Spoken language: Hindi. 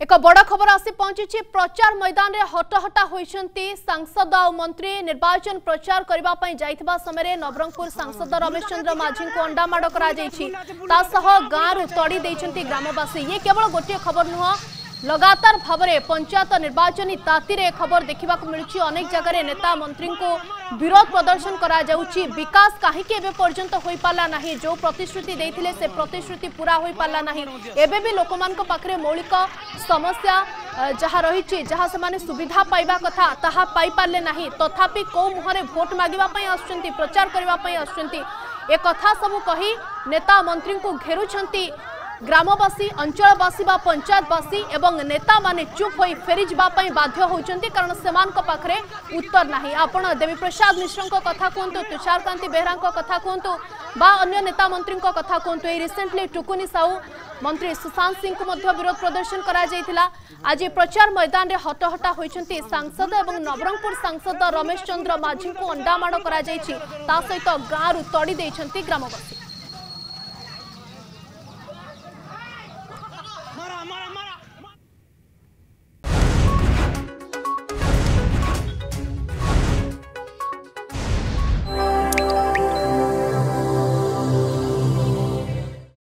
एक बड़ खबर आसी पहुंची प्रचार मैदान में हटहटा होती सांसद और मंत्री निर्वाचन प्रचार करने जाइथिबा समय नवरंगपुर सांसद रमेश चंद्र माझी को अंडामाड़ कर गाँव तड़ी देइछंती ग्रामवासी। ये केवल गोटे खबर नुह, लगातार भाव में पंचायत निर्वाचन ताती रे खबर देखा मिलूँ। अनेक जगह नेता मंत्री को विरोध प्रदर्शन करा जाउची। विकास कहीं पर्यंत हो पाला नहीं, जो प्रतिश्रुति देइथिले से प्रतिश्रुति पूरा हो पाला नहीं। एबे भी लोकमानक पाखरे मौलिक समस्या जहाँ रही जहाँ से सुविधा पाइबा कथा ताहा पाई पारले नहीं। तथापि को मुहरे भोट मागिबा पई आछंती, प्रचार करबा पई आछंती। ए कथा सब कही नेता मंत्री को घेरुछंती ग्रामवासी, अंचलवासी बा पंचायतवासी एवं नेता माने चुप होई फेरी जावाई बाध्य होउचंती, कारण सेमानक पाखरे उत्तर नाही। आपण देवी प्रसाद मिश्र कथा कहतु, तुषारकांति बेहरा कथा कहतु बा अन्य नेता मंत्री कथा कहतु। रिसेंटली टुकुनी साहू मंत्री सुशांत सिंह को विरोध प्रदर्शन करा जायतिला। आज प्रचार मैदान में हटहटा होइछंती सांसद एवं नवरंगपुर सांसद रमेश चंद्र माझी को अंडामाड़ करा जायछि। ता सहित गाँव तड़ी देइछंती ग्रामवासी।